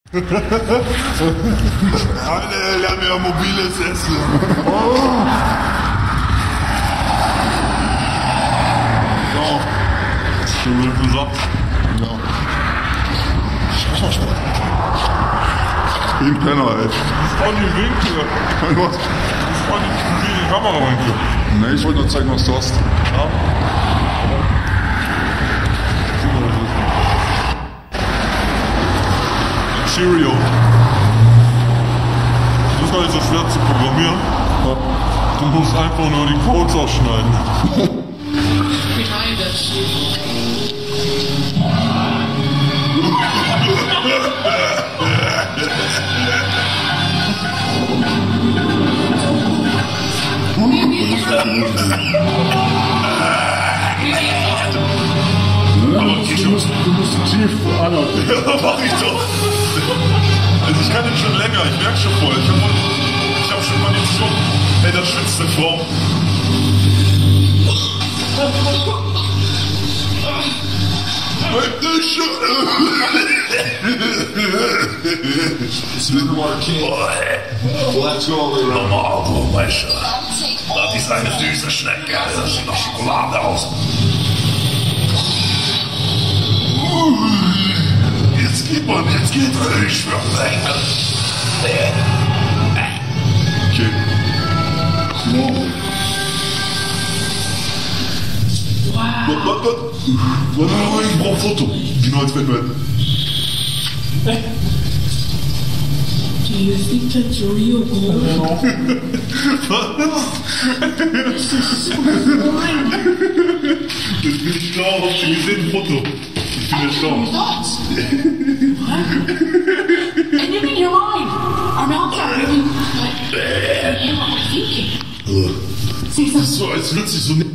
Alter, wir haben ja mobiles Essen. So. Schön wird gesagt. Ja. Wie ein Penner, ey. Das war die Winkel. Was? Das war die Kamerawinkel. Ne, ich wollte nur zeigen, was du hast. Ja. Cheerio. Das ist gar nicht so schwer zu programmieren. Du musst einfach nur die Codes ausschneiden. Behind us. Du musst tief anatmen. Ja, mach ich doch. Also ich kann den schon länger, ich merke schon voll. Ich hab schon Kondition. Ey, das schwitzt eine Frau. Marco, Meister. Das ist eine süße Schnecke. Das sieht nach Schokolade aus. Jetzt geht man, jetzt geht er. Ich schwör. Okay. Warte, ich brauch ein Foto. Genau als Batman. Do you think that's real gold? This is so boring. Ich bin schlau, habt ihr gesehen? Ein Foto. Ich bin ja schlau. Thoughts? What? And you mean your mind? Our mouths are really like, you know what we're thinking. See some So, als würde sich so nicht.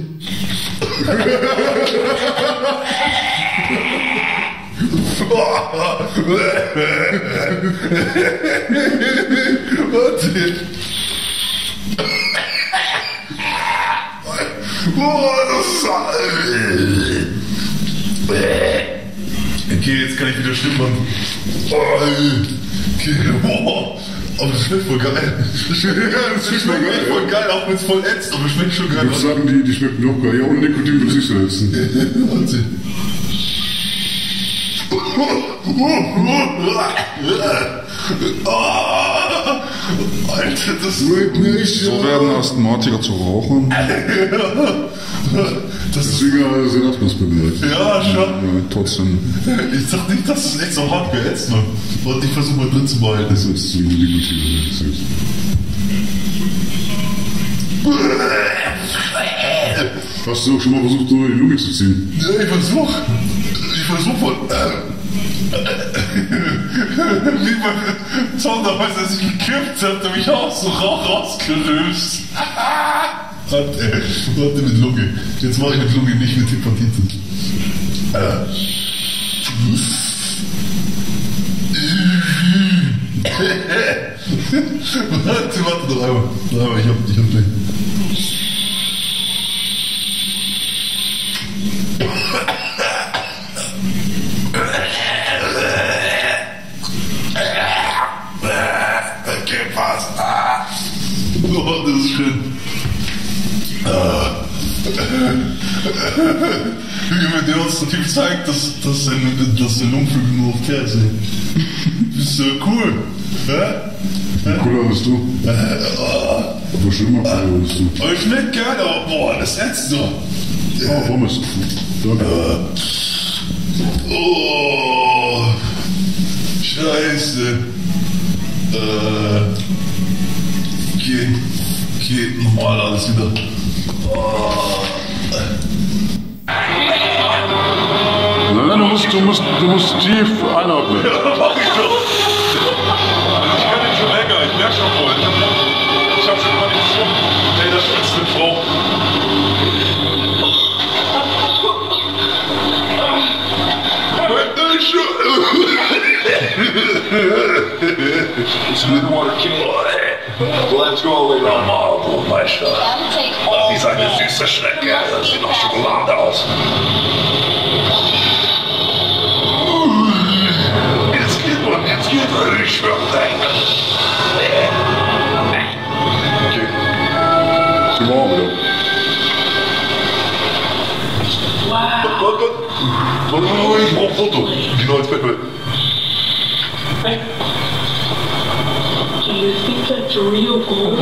Warte. Boah, das ist... Okay, jetzt kann ich wieder Stimmen machen. Okay. Boah. Aber das schmeckt voll geil. Das schmeckt echt voll geil, auch wenn es voll ätzt, aber es schmeckt schon geil. Ich würde sagen, die schmecken doch geil. Ja, ohne Nikotin würde ich nicht essen. Wahnsinn. Alter, das... Schmeckt nicht. So werden Asthmatiker zu Rauchern. Das ist... Deswegen sind Asthmasbegleitet. Ja, schon. Ja, trotzdem. Ich sag nicht, dass es echt so hart geätzt, Mann. Und ich versuche mal drin zu behalten. Das ist zu Nikotin. Hast du auch schon mal versucht, so die Lunge zu ziehen? Ja, ich versuch von... wie mein Tom damals, als ich gekippt hab, der mich auch so rausgelöst. Warte mit Lunge. Jetzt mache ich mit Lunge, nicht mit Hepatitis. Warte noch einmal. Ich hab gleich. Okay, passt. Oh, das ist schön. Wie mir demonstrativ zeigt, dass der Lungenflügel nur auf Teer sind. Das ist cool. Wie cooler bist du? Aber schon immer cooler bist du. Aber schmeckt geil, aber boah, das ätzt so. Oh, Pommes. Danke. Oh, Scheiße. Geht normal alles wieder. Nein, du musst tief einatmen. Mach ich doch. Ich kann den schon länger, ich merke schon voll. Ich hab schon Kondition. Ey, das schwitzt eine Frau. Let's go, Marco, Meister. Das ist eine süße Schnecke. Das sieht nach Schokolade aus. Jetzt geht man, jetzt geht Ich schwöre. Okay. Sie machen wieder. Warte, ich brauch ein Foto. Die neue Peppe. Do you think that's real gold?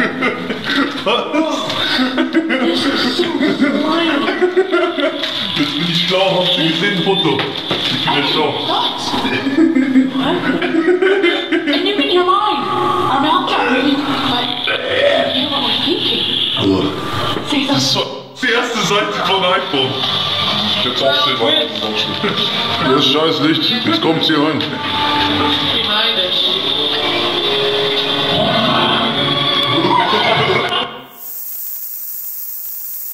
This is so blind. Jetzt bin ich schlau, hast du gesehen, ein Foto? Ich bin jetzt schlau. Nuts. What? And in your mind, our mouths are moving, but you know what we're thinking. Say Das something. ist die erste Seite von iPhone. Jetzt aufstehen, warte. Das ist scheiß Licht. Jetzt kommt's hier rein. Behind